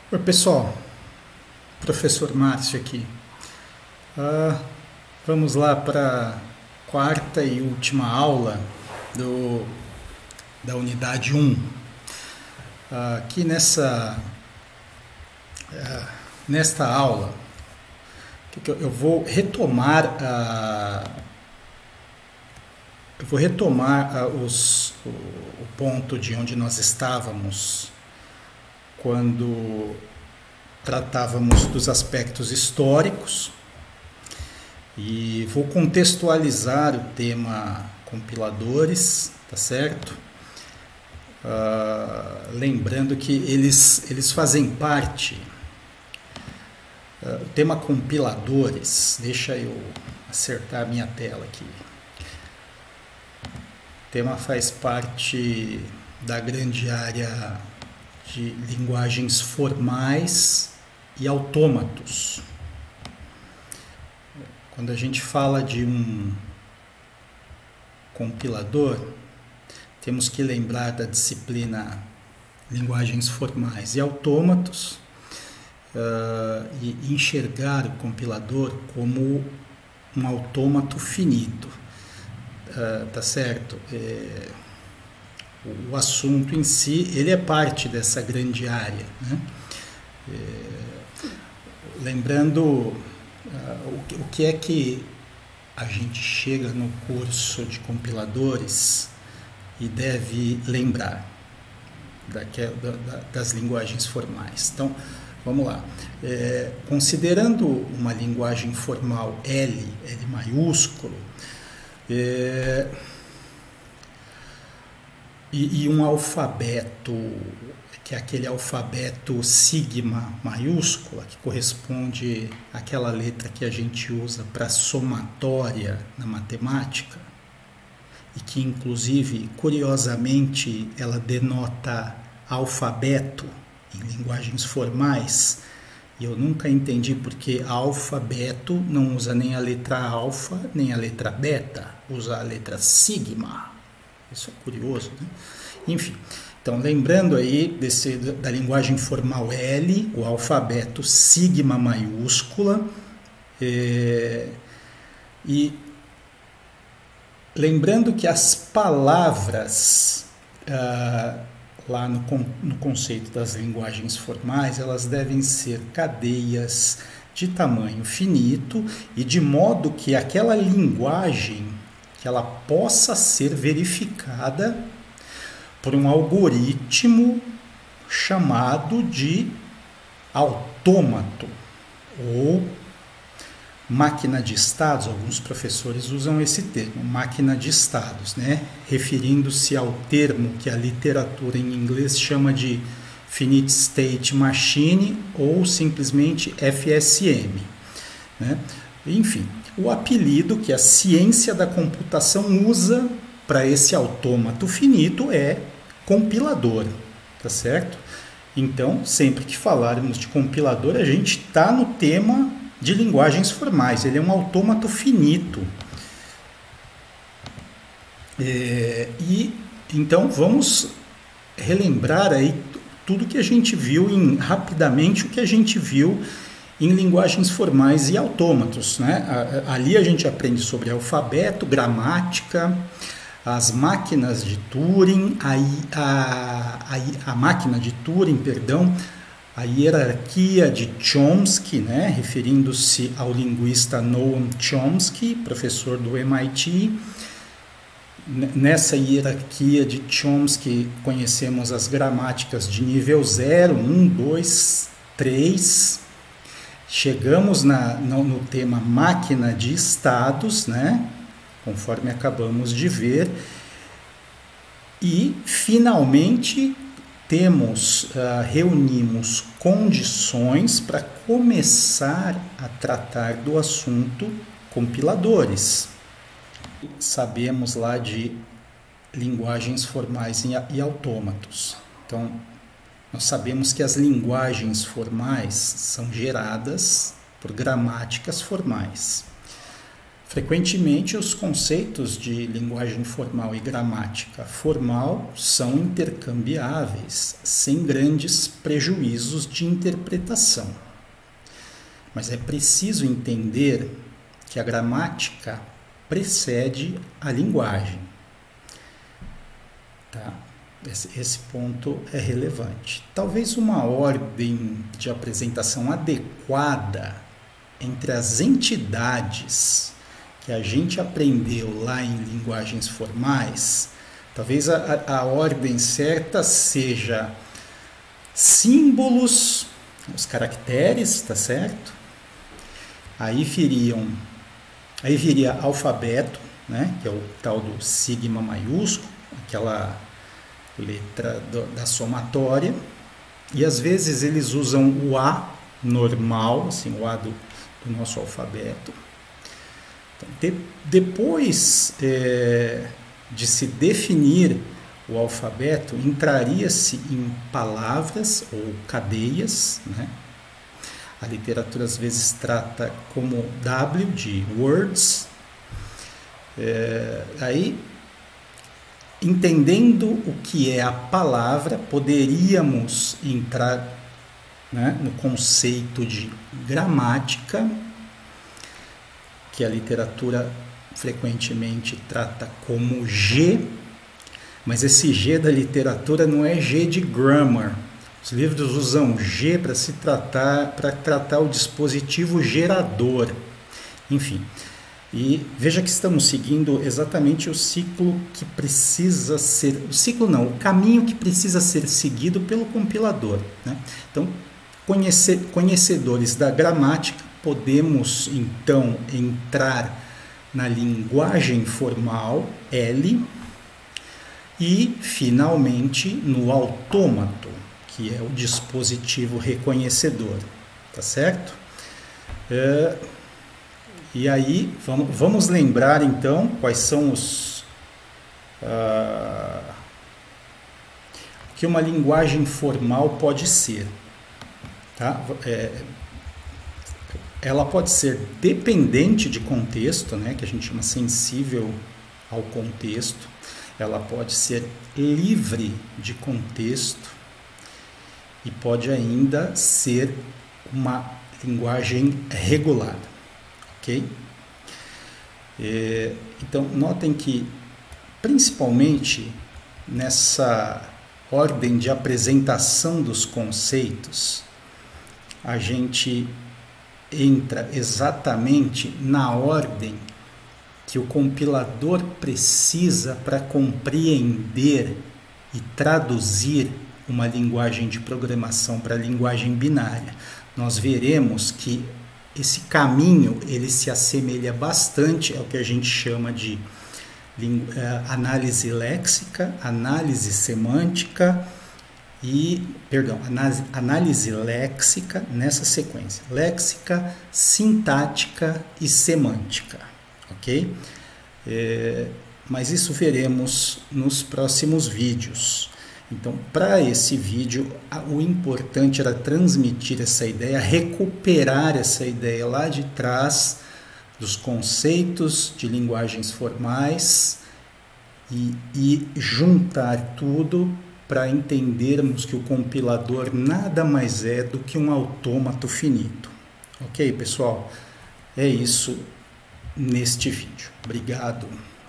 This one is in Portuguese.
Oi, pessoal, professor Márcio aqui. Vamos lá para a quarta e última aula da unidade 1. Aqui nesta aula, eu vou retomar o ponto de onde nós estávamos quando tratávamos dos aspectos históricos e vou contextualizar o tema compiladores, tá certo? Lembrando que eles fazem parte, o tema compiladores, deixa eu acertar a minha tela aqui. O tema faz parte da grande área de linguagens formais e autômatos. Quando a gente fala de um compilador, temos que lembrar da disciplina linguagens formais e autômatos e enxergar o compilador como um autômato finito. Tá certo? O assunto em si, ele é parte dessa grande área, né? Lembrando o que é que a gente chega no curso de compiladores e deve lembrar das linguagens formais. Então, vamos lá. Considerando uma linguagem formal L maiúsculo, e um alfabeto, que é aquele alfabeto sigma maiúscula, que corresponde àquela letra que a gente usa para somatória na matemática, e que inclusive, curiosamente, ela denota alfabeto em linguagens formais, e eu nunca entendi porque alfabeto não usa nem a letra alfa, nem a letra beta, usa a letra sigma. Isso é curioso, né? Enfim, então lembrando aí da linguagem formal L, o alfabeto sigma maiúscula, e lembrando que as palavras, lá no conceito das linguagens formais, elas devem ser cadeias de tamanho finito e de modo que aquela linguagem que ela possa ser verificada por um algoritmo chamado de autômato ou máquina de estados. Alguns professores usam esse termo, máquina de estados, né? Referindo-se ao termo que a literatura em inglês chama de Finite State Machine ou simplesmente FSM, né? Enfim, o apelido que a ciência da computação usa para esse autômato finito é compilador, tá certo? Então, sempre que falarmos de compilador, a gente está no tema de linguagens formais, ele é um autômato finito. E então vamos relembrar aí tudo que a gente viu, rapidamente o que a gente viu em linguagens formais e autômatos, né? Ali a gente aprende sobre alfabeto, gramática, as máquinas de Turing, a máquina de Turing, perdão, a hierarquia de Chomsky, né? Referindo-se ao linguista Noam Chomsky, professor do MIT. Nessa hierarquia de Chomsky conhecemos as gramáticas de nível 0, 1, 2, 3. Chegamos no tema máquina de estados, né? Conforme acabamos de ver, e finalmente reunimos condições para começar a tratar do assunto compiladores. Sabemos lá de linguagens formais e autômatos. Então, nós sabemos que as linguagens formais são geradas por gramáticas formais. Frequentemente, os conceitos de linguagem formal e gramática formal são intercambiáveis, sem grandes prejuízos de interpretação. Mas é preciso entender que a gramática precede a linguagem. Tá? Esse ponto é relevante. Talvez uma ordem de apresentação adequada entre as entidades que a gente aprendeu lá em linguagens formais, talvez a ordem certa seja símbolos, os caracteres, tá certo? Aí viria alfabeto, né, que é o tal do sigma maiúsculo, aquela letra da somatória, e às vezes eles usam o A normal, assim, o A do nosso alfabeto. Depois de se definir o alfabeto, entraria-se em palavras ou cadeias, né? A literatura às vezes trata como W de words. Aí, entendendo o que é a palavra, poderíamos entrar, né, no conceito de gramática, que a literatura frequentemente trata como G, mas esse G da literatura não é G de grammar. Os livros usam G para tratar o dispositivo gerador. Enfim, e veja que estamos seguindo exatamente o ciclo que precisa ser, o caminho que precisa ser seguido pelo compilador, né? Então, conhecedores da gramática, podemos então entrar na linguagem formal, L, e finalmente no autômato, que é o dispositivo reconhecedor, tá certo? E aí vamos lembrar então quais são os que uma linguagem formal pode ser, tá? Ela pode ser dependente de contexto, né, que a gente chama sensível ao contexto. Ela pode ser livre de contexto e pode ainda ser uma linguagem regulada, ok? Então, notem que, principalmente nessa ordem de apresentação dos conceitos, a gente entra exatamente na ordem que o compilador precisa para compreender e traduzir uma linguagem de programação para a linguagem binária. Nós veremos que esse caminho ele se assemelha bastante ao que a gente chama de análise léxica, análise semântica análise léxica nessa sequência, léxica, sintática e semântica, ok? Mas isso veremos nos próximos vídeos. Então, para esse vídeo, o importante era transmitir essa ideia, recuperar essa ideia lá de trás dos conceitos de linguagens formais e juntar tudo para entendermos que o compilador nada mais é do que um autômato finito. Ok, pessoal? É isso neste vídeo. Obrigado.